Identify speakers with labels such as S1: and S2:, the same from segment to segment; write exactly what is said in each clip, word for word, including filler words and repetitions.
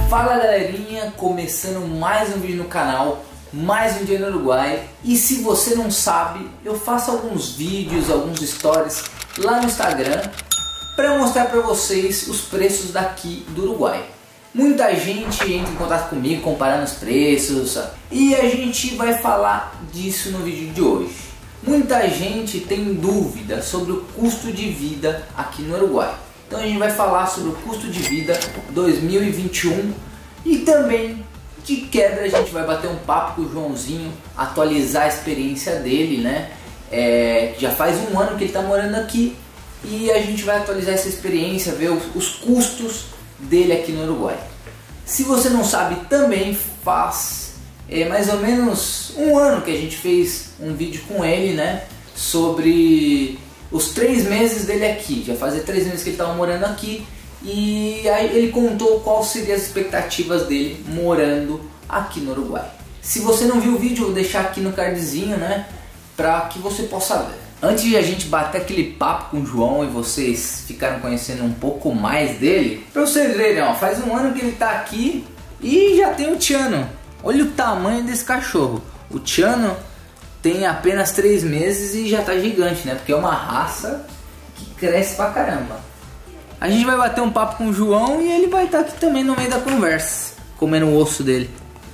S1: Fala galerinha, começando mais um vídeo no canal, mais um dia no Uruguai. E se você não sabe, eu faço alguns vídeos, alguns stories lá no Instagram para mostrar para vocês os preços daqui do Uruguai. Muita gente entra em contato comigo comparando os preços e a gente vai falar disso no vídeo de hoje. Muita gente tem dúvida sobre o custo de vida aqui no Uruguai. Então a gente vai falar sobre o custo de vida dois mil e vinte e um e também de quebra a gente vai bater um papo com o Joãozinho, atualizar a experiência dele, né? É, já faz um ano que ele está morando aqui e a gente vai atualizar essa experiência, ver os, os custos dele aqui no Uruguai. Se você não sabe, também faz é, mais ou menos um ano que a gente fez um vídeo com ele, né? Sobre os três meses dele aqui. Já fazia três meses que ele estava morando aqui e aí ele contou quais seriam as expectativas dele morando aqui no Uruguai. Se você não viu o vídeo, eu vou deixar aqui no cardzinho, né, para que você possa ver. Antes de a gente bater aquele papo com o João e vocês ficaram conhecendo um pouco mais dele, para vocês verem, ó, faz um ano que ele está aqui e já tem o Tiano. Olha o tamanho desse cachorro. O Tiano tem apenas três meses e já tá gigante, né? Porque é uma raça que cresce pra caramba. A gente vai bater um papo com o João e ele vai estar aqui também no meio da conversa, comendo o osso dele.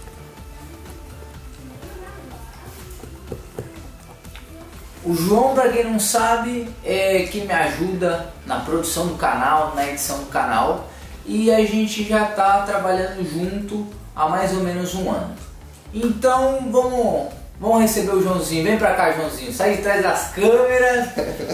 S1: O João, pra quem não sabe, é quem me ajuda na produção do canal, na edição do canal. E a gente já tá trabalhando junto há mais ou menos um ano. Então vamos... Vamos receber o Joãozinho. Vem pra cá, Joãozinho. Sai de trás das câmeras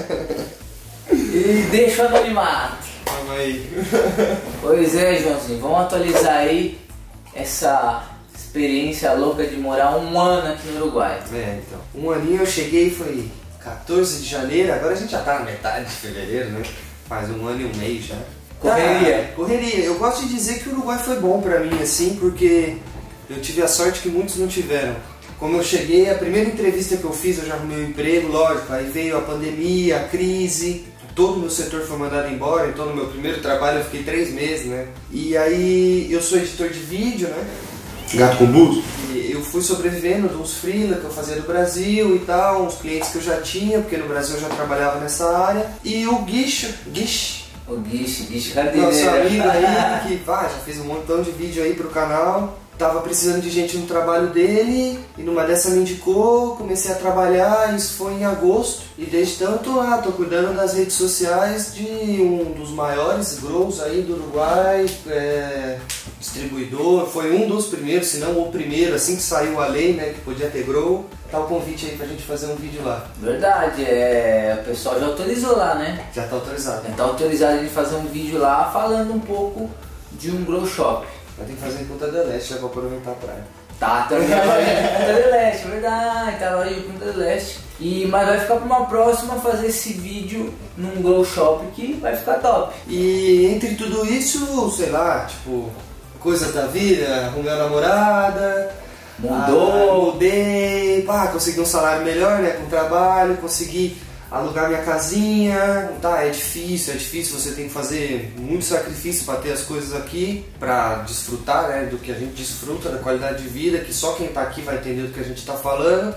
S1: e deixa o anonimato.
S2: Vamos aí.
S1: Pois é, Joãozinho. Vamos atualizar aí essa experiência louca de morar um ano aqui no Uruguai.
S2: É, então. Um aninho eu cheguei, foi quatorze de janeiro. Agora a gente já tá na metade de fevereiro, né? Faz um ano e um mês já.
S1: Correria.
S2: Ah, correria. Eu gosto de dizer que o Uruguai foi bom pra mim, assim, porque eu tive a sorte que muitos não tiveram. Como eu cheguei, a primeira entrevista que eu fiz, eu já arrumei um emprego, lógico, aí veio a pandemia, a crise, todo o meu setor foi mandado embora, então no meu primeiro trabalho eu fiquei três meses, né? E aí eu sou editor de vídeo, né? Gato com buzo. E eu fui sobrevivendo de uns freela que eu fazia do Brasil e tal, uns clientes que eu já tinha, porque no Brasil eu já trabalhava nessa área. E o Guicho, Guiche,
S1: O Guiche, Guiche, cadê
S2: nosso amigo aí, que vai, já fez um montão de vídeo aí pro canal. Tava precisando de gente no trabalho dele e numa dessa me indicou, comecei a trabalhar, isso foi em agosto e desde então tô lá, tô cuidando das redes sociais de um dos maiores grows aí do Uruguai, é, distribuidor, foi um dos primeiros, se não o primeiro, assim que saiu a lei, né, que podia ter grow. Tá o convite aí pra gente fazer um vídeo lá.
S1: Verdade, é, o pessoal já autorizou lá, né?
S2: Já tá autorizado.
S1: Já tá autorizado de fazer um vídeo lá falando um pouco de um grow shop.
S2: Vai ter que fazer em Punta del Este já pra aproveitar a praia.
S1: Tá, também a loja de Punta del Este, é verdade, tá a loja de Punta del Este. E, mas vai ficar pra uma próxima fazer esse vídeo num grow shop que vai ficar top.
S2: E entre tudo isso, sei lá, tipo, coisas da vida, arrumei uma namorada,
S1: Mudou,
S2: ah, mudei, pá, consegui um salário melhor, né, com trabalho, consegui alugar minha casinha, tá, é difícil, é difícil, você tem que fazer muito sacrifício para ter as coisas aqui, para desfrutar, né, do que a gente desfruta, da qualidade de vida, que só quem tá aqui vai entender do que a gente tá falando.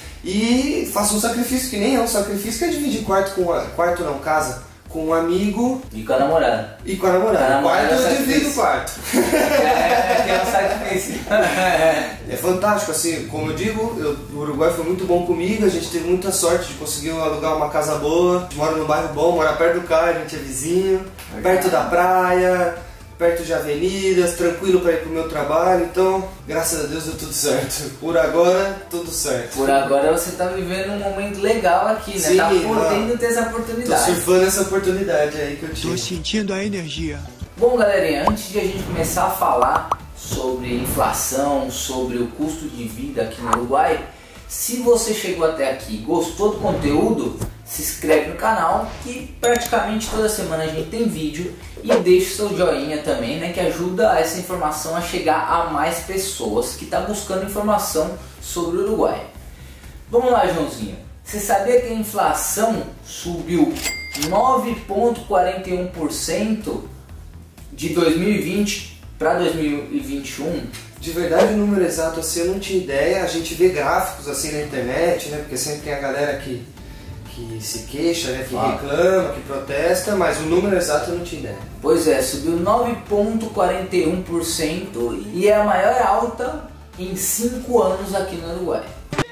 S2: E faço um sacrifício que nem é um sacrifício, que é dividir quarto com a, quarto não, casa, com um amigo.
S1: E com a namorada.
S2: E com a namorada.
S1: A
S2: quarto
S1: namorada
S2: eu divido o quarto.
S1: É, que é um sacrifício.
S2: É fantástico, assim, como eu digo, eu, o Uruguai foi muito bom comigo, a gente teve muita sorte de conseguir alugar uma casa boa, a gente mora num bairro bom, mora perto do carro, a gente é vizinho, perto da praia, perto de avenidas, tranquilo para ir pro meu trabalho, então, graças a Deus deu tudo certo. Por agora, tudo certo.
S1: Por agora você tá vivendo um momento legal aqui, né?
S2: Sim,
S1: tá podendo
S2: ó,
S1: ter essa
S2: Tô
S1: oportunidade.
S2: surfando essa oportunidade aí que eu tive.
S3: Tô sentindo a energia.
S1: Bom, galerinha, antes de a gente começar a falar sobre inflação, sobre o custo de vida aqui no Uruguai, se você chegou até aqui e gostou do conteúdo, se inscreve no canal, que praticamente toda semana a gente tem vídeo, e deixa o seu joinha também, né, que ajuda essa informação a chegar a mais pessoas que estão buscando informação sobre o Uruguai. Vamos lá, Joãozinho. Você sabia que a inflação subiu nove vírgula quarenta e um por cento de dois mil e vinte para dois mil e vinte e um?
S2: De verdade, o número exato assim eu não tinha ideia. A gente vê gráficos assim na internet, né? Porque sempre tem a galera que, que se queixa, né? Que
S1: ah.
S2: reclama, que protesta, mas o número exato eu não tinha ideia.
S1: Pois é, subiu nove vírgula quarenta e um por cento e é a maior alta em cinco anos aqui no Uruguai.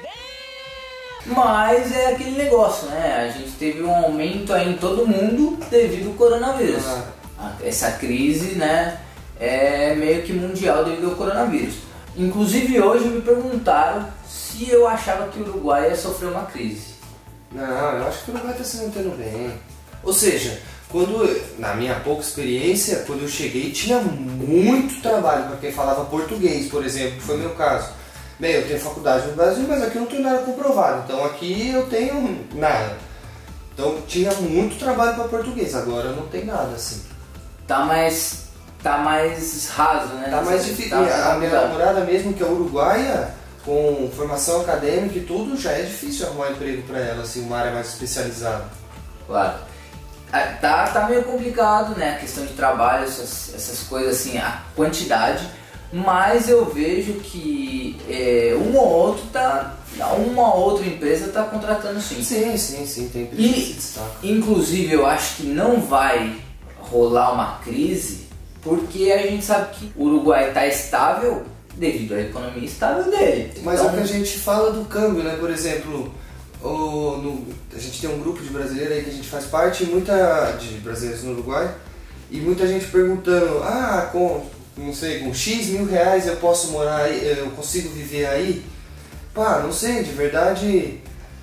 S1: Mas é aquele negócio, né? A gente teve um aumento aí em todo mundo devido ao coronavírus. Ah. Essa crise, né, é meio que mundial devido ao coronavírus. Inclusive hoje me perguntaram se eu achava que o Uruguai ia sofrer uma crise.
S2: Não, eu acho que o Uruguai está se mantendo bem. Ou seja, quando, na minha pouca experiência, quando eu cheguei tinha muito trabalho para quem falava português, por exemplo, que foi o meu caso. Bem, eu tenho faculdade no Brasil, mas aqui eu não tenho nada comprovado, então aqui eu tenho nada. Então tinha muito trabalho para português, agora não tem nada assim.
S1: Tá mais, tá mais raso, né?
S2: Tá mais difícil. Tá, a minha namorada mesmo, que é uruguaia, com formação acadêmica e tudo, já é difícil arrumar emprego para ela, assim, uma área mais especializada.
S1: Claro. Tá, tá meio complicado, né? A questão de trabalho, essas, essas coisas assim, a quantidade. Mas eu vejo que é, um ou outro tá, uma ou outra empresa está contratando sim.
S2: Sim, sim, sim, tem empresa que se destaca.
S1: Inclusive eu acho que não vai rolar uma crise, porque a gente sabe que o Uruguai está estável devido à economia estável dele.
S2: Mas
S1: então,
S2: é o que a gente fala do câmbio, né? Por exemplo, o, no, a gente tem um grupo de brasileiros aí que a gente faz parte, muita de brasileiros no Uruguai, e muita gente perguntando, ah, com não sei, com X mil reais eu posso morar aí, eu consigo viver aí? Pá, não sei, de verdade,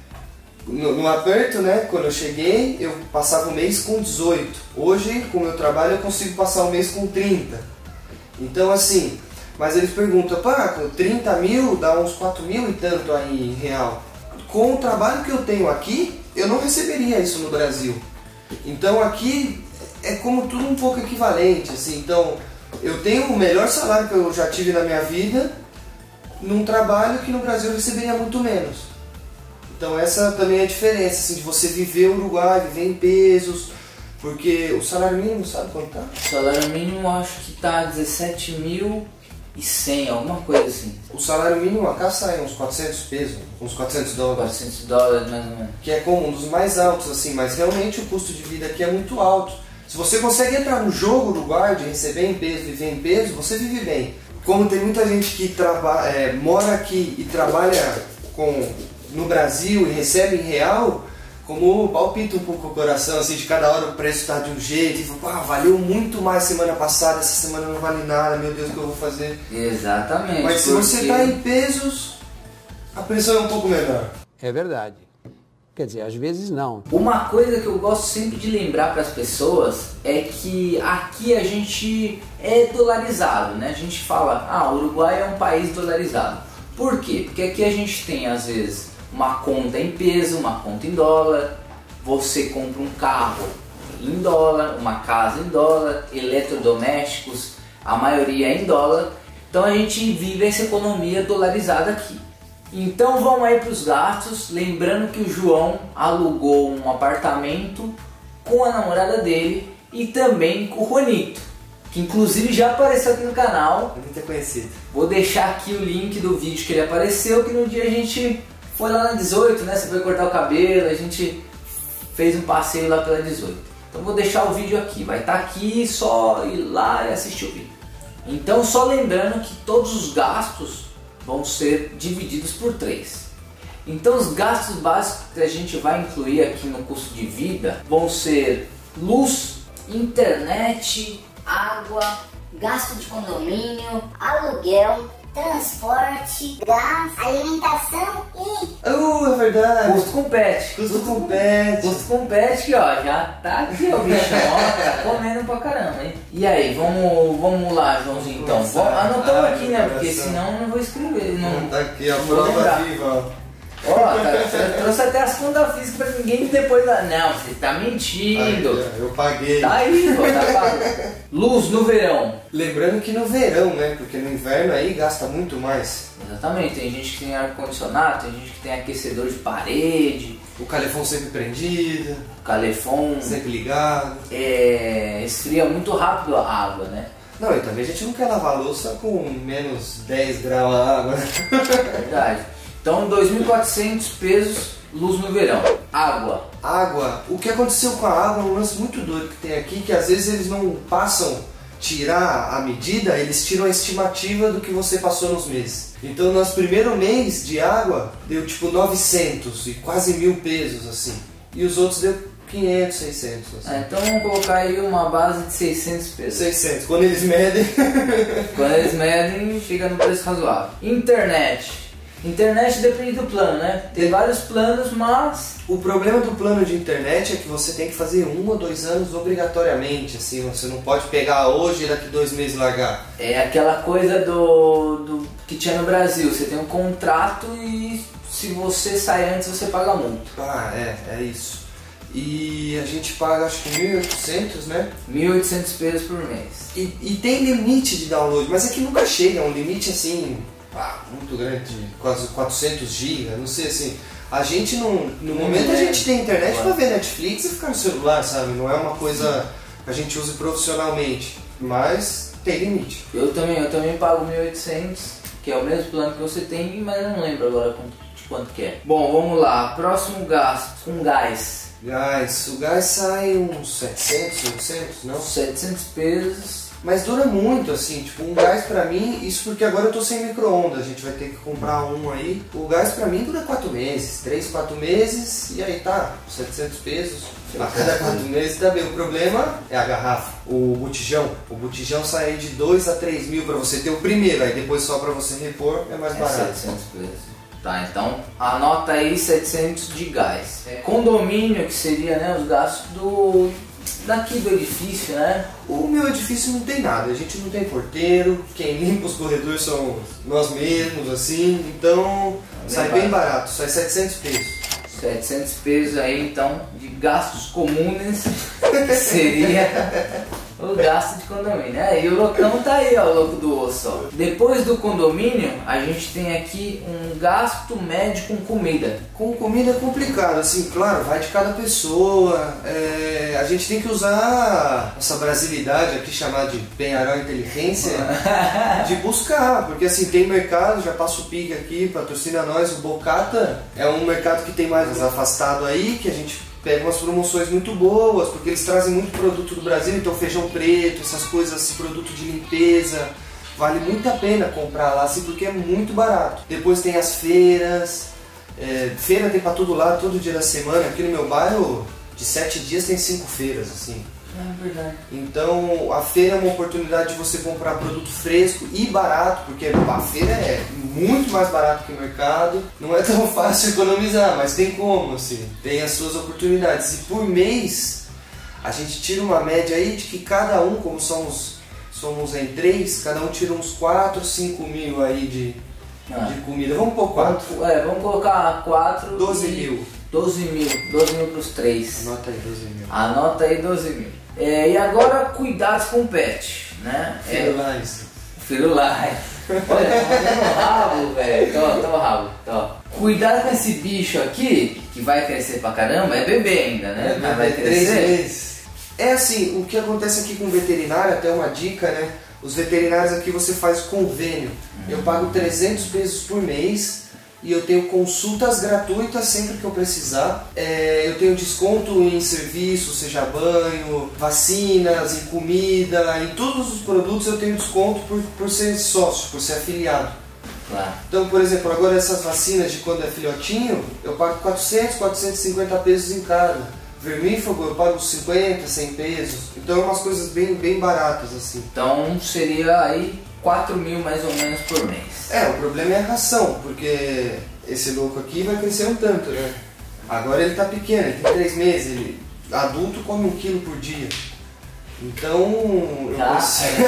S2: no, no aperto, né, quando eu cheguei, eu passava o mês com dezoito. Hoje, com o meu trabalho, eu consigo passar o mês com trinta. Então, assim, mas eles perguntam, pá, com trinta mil dá uns quatro mil e tanto aí em real. Com o trabalho que eu tenho aqui, eu não receberia isso no Brasil. Então, aqui é como tudo um pouco equivalente, assim, então... Eu tenho o melhor salário que eu já tive na minha vida num trabalho que no Brasil eu receberia muito menos. Então essa também é a diferença, assim, de você viver o Uruguai, viver em pesos, porque o salário mínimo, sabe quanto tá?
S1: O salário mínimo acho que tá dezessete mil e cem, alguma coisa assim.
S2: O salário mínimo acá sai uns quatrocentos pesos, uns quatrocentos dólares.
S1: quatrocentos dólares mais ou menos.
S2: Que é como um dos mais altos, assim, mas realmente o custo de vida aqui é muito alto. Se você consegue entrar no jogo uruguaio de receber em peso, viver em peso, você vive bem. Como tem muita gente que traba, é, mora aqui e trabalha com, no Brasil e recebe em real, como palpita um pouco o coração, assim, de cada hora o preço está de um jeito, e fala, ah, valeu muito mais semana passada, essa semana não vale nada, meu Deus, o que eu vou fazer?
S1: Exatamente.
S2: Mas se você está em pesos, a pressão é um pouco menor.
S3: É verdade. Quer dizer, às vezes não.
S1: Uma coisa que eu gosto sempre de lembrar para as pessoas é que aqui a gente é dolarizado, né? A gente fala, ah, o Uruguai é um país dolarizado. Por quê? Porque aqui a gente tem, às vezes, uma conta em peso, uma conta em dólar, você compra um carro em dólar, uma casa em dólar, eletrodomésticos, a maioria é em dólar. Então a gente vive essa economia dolarizada aqui. Então vamos aí para os gastos, lembrando que o João alugou um apartamento com a namorada dele e também com o Juanito, que inclusive já apareceu aqui no canal.
S2: Muito conhecido.
S1: Vou deixar aqui o link do vídeo que ele apareceu, que no dia a gente foi lá na dezoito, né? Você foi cortar o cabelo, a gente fez um passeio lá pela dezoito. Então vou deixar o vídeo aqui, vai estar aqui, só ir lá e assistir o vídeo. Então só lembrando que todos os gastos vão ser divididos por três. Então os gastos básicos que a gente vai incluir aqui no custo de vida vão ser luz, internet,
S4: água, gasto de condomínio, aluguel, transporte, gás, alimentação e...
S2: Uh, é verdade!
S1: custo com pet.
S2: Custo com pet.
S1: Custo com pet que ó, já tá aqui ó, o bichão, ó, tá comendo pra caramba, hein? E aí, vamos, vamos lá, Joãozinho, então. Vamos, anotamos aqui, né? Porque senão eu não vou escrever. Não,
S2: tá aqui a
S1: não vou
S2: prova
S1: lembrar.
S2: viva, ó.
S1: Ó, tá, eu trouxe até as contas físicas pra ninguém depois da... Não, você tá mentindo.
S2: Aí, eu paguei.
S1: Tá aí, pô, tá pago. Luz no verão.
S2: Lembrando que no verão, né? Porque no inverno aí gasta muito mais.
S1: Exatamente, tem gente que tem ar-condicionado, tem gente que tem aquecedor de parede.
S2: O calefão sempre prendido.
S1: O calefão
S2: sempre ligado.
S1: é, esfria muito rápido a água, né?
S2: Não, e também a gente não quer lavar a louça com menos dez graus a água.
S1: Verdade. Então, dois mil e quatrocentos pesos, luz no verão. Água.
S2: Água. O que aconteceu com a água é um lance muito doido que tem aqui, que às vezes eles não passam tirar a medida, eles tiram a estimativa do que você passou nos meses. Então, no nosso primeiro mês de água, deu tipo novecentos e quase mil pesos, assim. E os outros deu quinhentos, seiscentos. Assim.
S1: Ah, então vamos colocar aí uma base de seiscentos pesos.
S2: seiscentos. Quando eles medem...
S1: Quando eles medem, fica no preço razoável. Internet. Internet depende do plano, né? Tem vários planos, mas...
S2: O problema do plano de internet é que você tem que fazer um ou dois anos obrigatoriamente, assim, você não pode pegar hoje e daqui dois meses largar.
S1: É aquela coisa do, do que tinha no Brasil, você tem um contrato e se você sair antes você paga multa.
S2: Ah, é, é isso. E a gente paga acho que mil e oitocentos, né?
S1: mil e oitocentos pesos por mês.
S2: E, e tem limite de download, mas é que nunca chega, é um limite assim, ah, muito grande, quase quatrocentos gigas, não sei assim. A gente não, no
S1: Não
S2: momento
S1: é.
S2: a gente tem internet pra ver Netflix e ficar no celular, sabe? Não é uma coisa que a gente use profissionalmente, mas tem limite.
S1: Eu também, eu também pago mil e oitocentos, que é o mesmo plano que você tem, mas eu não lembro agora quanto, de quanto que é. Bom, vamos lá, próximo gasto, com gás.
S2: Gás, o gás sai uns setecentos, oitocentos, não?
S1: setecentos pesos.
S2: Mas dura muito, assim, tipo, um gás pra mim, isso porque agora eu tô sem micro-ondas, a gente vai ter que comprar um aí. O gás pra mim dura quatro meses, três, quatro meses, e aí tá, setecentos pesos. A cada quatro meses tá bem. O problema é a garrafa, o botijão. O botijão sai aí de dois a três mil pra você ter o primeiro, aí depois só pra você repor é mais
S1: É
S2: barato.
S1: setecentos pesos. Tá, então anota aí setecentos de gás. É, condomínio, que seria, né, os gastos do daqui do edifício, né?
S2: O meu edifício não tem nada, a gente não tem porteiro, quem limpa os corredores são nós mesmos, assim, então
S1: É
S2: sai
S1: bem
S2: bem barato, sai setecentos pesos.
S1: setecentos pesos aí, então, de gastos comuns, seria o gasto de condomínio. É, e o loucão tá aí, ó, o louco do osso, ó. Depois do condomínio, a gente tem aqui um gasto médio com comida.
S2: Com comida é complicado, assim, claro, vai de cada pessoa, é, a gente tem que usar essa brasilidade aqui, chamada de Penharol Inteligência, de buscar, porque assim, tem mercado, já passo o pique aqui, patrocina nós, o Bocata é um mercado que tem mais afastado aí, que a gente pega umas promoções muito boas, porque eles trazem muito produto do Brasil, então feijão preto, essas coisas, esse produto de limpeza, vale muito a pena comprar lá, assim, porque é muito barato. Depois tem as feiras, é, feira tem pra todo lado, todo dia da semana, aqui no meu bairro, de sete dias tem cinco feiras, assim.
S1: É verdade.
S2: Então a feira é uma oportunidade de você comprar produto fresco e barato, porque a feira é muito mais barato que o mercado, não é tão fácil economizar, mas tem como, assim, tem as suas oportunidades. E por mês a gente tira uma média aí de que cada um, como somos, somos em três, cada um tira uns quatro, cinco mil aí de,
S1: Ah.
S2: de comida. Vamos pôr quatro.
S1: Vamos, é, vamos colocar quatro.
S2: doze
S1: e-
S2: mil.
S1: doze mil. doze mil pros três.
S2: Anota aí, doze mil.
S1: Anota aí doze mil. É, e agora, cuidados com o pet, né? É,
S2: Firulais.
S1: Firulais. Olha, tá no rabo, velho. Tô, tô rabo, tô. Cuidado com esse bicho aqui, que vai crescer pra caramba, é bebê ainda, né? Mas vai
S2: três
S1: crescer.
S2: meses. É assim, o que acontece aqui com o veterinário, até uma dica, né? Os veterinários aqui você faz convênio. Eu pago trezentos pesos por mês e eu tenho consultas gratuitas sempre que eu precisar. É, eu tenho desconto em serviços, seja banho, vacinas, em comida, em todos os produtos eu tenho desconto por, por ser sócio, por ser afiliado.
S1: Claro.
S2: Então, por exemplo, agora essas vacinas de quando é filhotinho, eu pago quatrocentos, quatrocentos e cinquenta pesos em cada. Vermífugo eu pago cinquenta, cem pesos. Então é umas coisas bem, bem baratas assim.
S1: Então seria aí quatro mil mais ou menos por mês.
S2: É, o problema é a ração, porque esse louco aqui vai crescer um tanto, né? Agora ele tá pequeno, ele tem três meses, ele adulto come um quilo por dia. Então, eu
S1: Tá?
S2: consigo-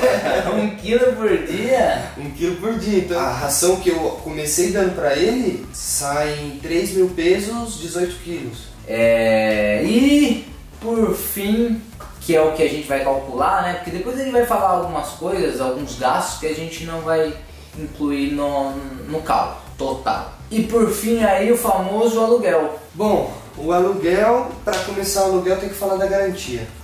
S1: um quilo por dia?
S2: um quilo por dia. Então, a ração que eu comecei dando pra ele sai em três mil pesos, dezoito quilos.
S1: É, e por fim, que é o que a gente vai calcular, né? Porque depois ele vai falar algumas coisas, alguns gastos que a gente não vai incluir no, no cálculo total. E por fim aí o famoso aluguel.
S2: Bom, o aluguel, para começar o aluguel tem que falar da garantia.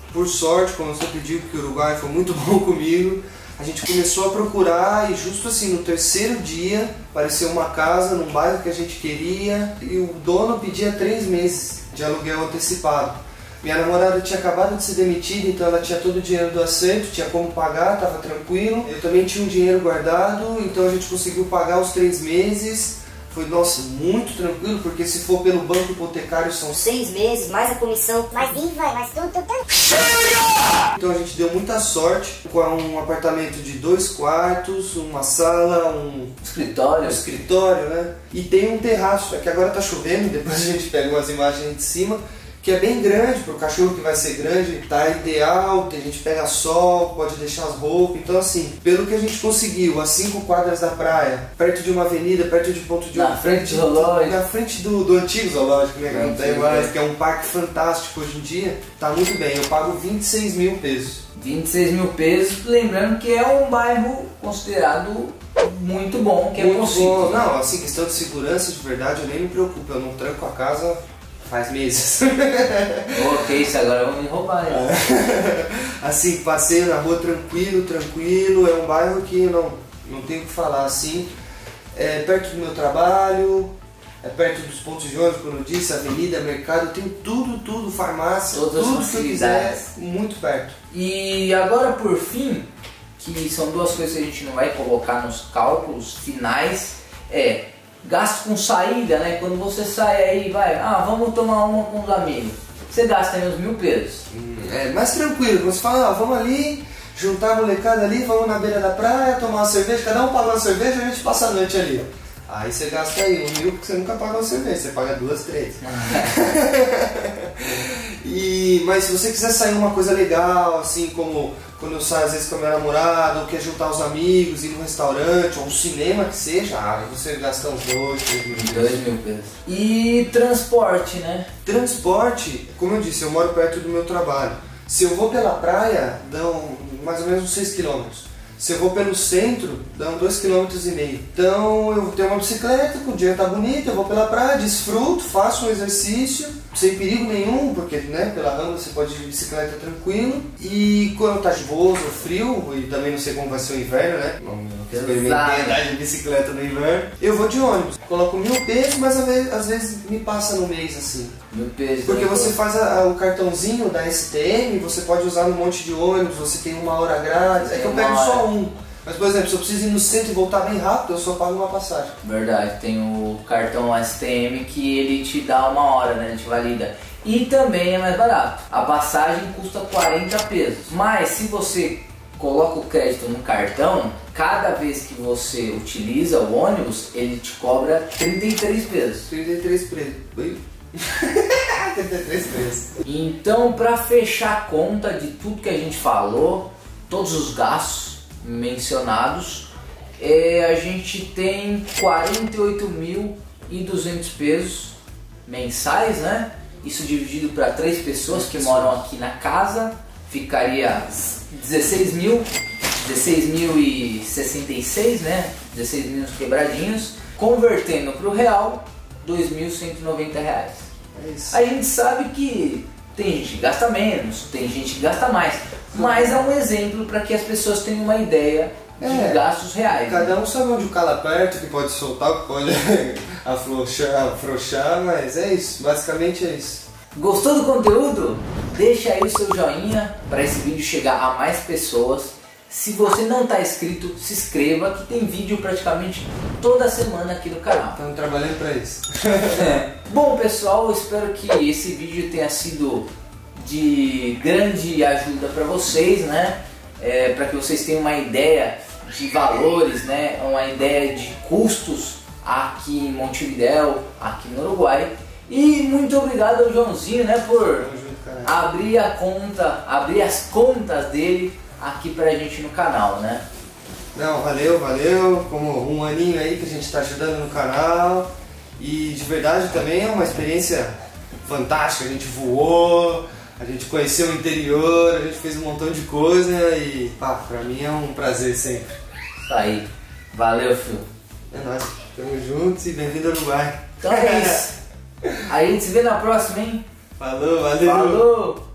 S2: por sorte, como você pediu, que o Uruguai foi muito bom comigo, a gente começou a procurar e justo assim, no terceiro dia, apareceu uma casa num bairro que a gente queria e o dono pedia três meses de aluguel antecipado. Minha namorada tinha acabado de ser demitida, então ela tinha todo o dinheiro do acerto, tinha como pagar, estava tranquilo. Eu também tinha um dinheiro guardado, então a gente conseguiu pagar os três meses. Foi, nossa, muito tranquilo, porque se for pelo banco hipotecário são
S4: seis meses, mais a comissão, mais I V A, mais tudo, tudo, tudo.
S2: Chega! Então a gente deu muita sorte com um apartamento de dois quartos, uma sala, um
S1: escritório,
S2: um escritório, né? E tem um terraço, é que agora tá chovendo, depois a gente pega umas imagens de cima, que é bem grande, para o cachorro que vai ser grande, tá ideal, a gente pega sol, pode deixar as roupas, então assim, pelo que a gente conseguiu, a cinco quadras da praia, perto de uma avenida, perto de ponto de
S1: na frente do zoológico,
S2: na frente do, do antigo zoológico, né, que não tem mais, que é um parque fantástico hoje em dia, tá muito bem, eu pago vinte e seis mil pesos.
S1: vinte e seis mil pesos, lembrando que é um bairro considerado muito bom, que é
S2: muito
S1: possível.
S2: Bom. Não, assim, questão de segurança, de verdade, eu nem me preocupo, eu não tranco a casa faz meses.
S1: Ok, isso agora vão me roubar. Né?
S2: Assim, passeio na rua tranquilo, tranquilo, é um bairro que eu não, não tenho o que falar, assim, é perto do meu trabalho, é perto dos pontos de ônibus, como eu disse, avenida, mercado, eu tenho tudo, tudo, farmácia,
S1: todas
S2: tudo
S1: as
S2: que eu quiser,
S1: facilidades,
S2: muito perto.
S1: E agora por fim, que são duas coisas que a gente não vai colocar nos cálculos finais, é gasto com saída, né? Quando você sai aí, vai, ah, vamos tomar uma com os amigos, você gasta aí uns mil pesos.
S2: Hum, é mais tranquilo, você fala, ah, vamos ali, juntar a molecada ali, vamos na beira da praia, tomar uma cerveja, cada um paga uma cerveja e a gente passa a noite ali. Aí você gasta aí um mil porque você nunca paga uma cerveja, você paga duas, três. E, mas se você quiser sair uma coisa legal, assim como quando eu saio às vezes com a minha namorada, ou quer juntar os amigos, ir num restaurante, ou um cinema que seja, ah, você gasta uns dois, três mil pesos.
S1: dois mil pesos. E transporte, né?
S2: Transporte, como eu disse, eu moro perto do meu trabalho. Se eu vou pela praia, dão mais ou menos uns seis quilômetros. Se eu vou pelo centro, dão dois vírgula cinco quilômetros. Então eu tenho uma bicicleta, o dia tá bonito, eu vou pela praia, desfruto, faço um exercício, sem perigo nenhum, porque né, pela rama você pode ir de bicicleta tranquilo. E quando tá chuvoso, frio, e também não sei como vai ser o inverno, né? Não experimentei andar de bicicleta no inverno. Eu vou de ônibus, coloco mil pesos, mas às vezes, às vezes me passa no mês assim.
S1: Mil pesos.
S2: Porque você faz a, a, o cartãozinho da S T M, você pode usar num monte de ônibus, você tem uma hora grátis. É que eu pego só um. Mas, por exemplo, se eu preciso ir no centro e voltar bem rápido, eu só pago uma passagem.
S1: Verdade, tem o cartão S T M que ele te dá uma hora, né? Ele te valida. E também é mais barato. A passagem custa quarenta pesos. Mas se você coloca o crédito no cartão, cada vez que você utiliza o ônibus, ele te cobra trinta e três pesos.
S2: trinta e três pesos. trinta e três pesos.
S1: Então, para fechar a conta de tudo que a gente falou, todos os gastos mencionados, é, a gente tem quarenta e oito mil e duzentos pesos mensais, né? Isso dividido para três pessoas que moram aqui na casa, ficaria dezesseis mil, dezesseis mil e sessenta e seis, né? dezesseis mil quebradinhos, convertendo para o real, dois mil cento e noventa reais.
S2: É isso.
S1: A gente sabe que tem gente que gasta menos, tem gente que gasta mais, mas é um exemplo para que as pessoas tenham uma ideia de é, gastos reais.
S2: Cada
S1: né?
S2: um sabe onde o calo aperta, que pode soltar, que pode afrouxar, afrouxar, mas é isso, basicamente é isso.
S1: Gostou do conteúdo? Deixa aí o seu joinha para esse vídeo chegar a mais pessoas. Se você não está inscrito, se inscreva, que tem vídeo praticamente toda semana aqui no canal.
S2: Estamos trabalhando para isso.
S1: É. Bom pessoal, eu espero que esse vídeo tenha sido de grande ajuda para vocês, né? É, para que vocês tenham uma ideia de valores, né? Uma ideia de custos aqui em Montevidéu, aqui no Uruguai. E muito obrigado ao Joãozinho, né, por
S2: junto,
S1: abrir a conta, abrir as contas dele aqui pra gente no canal, né?
S2: Não, valeu, valeu, como um aninho aí que a gente está ajudando no canal. E de verdade também é uma experiência fantástica, a gente voou, a gente conheceu o interior, a gente fez um montão de coisa e pá, pra mim é um prazer sempre.
S1: Isso aí, valeu, filho.
S2: É nóis, tamo juntos e bem-vindo ao Uruguai.
S1: Então é isso. Aí a gente se vê na próxima, hein?
S2: Falou, valeu!
S1: Falou!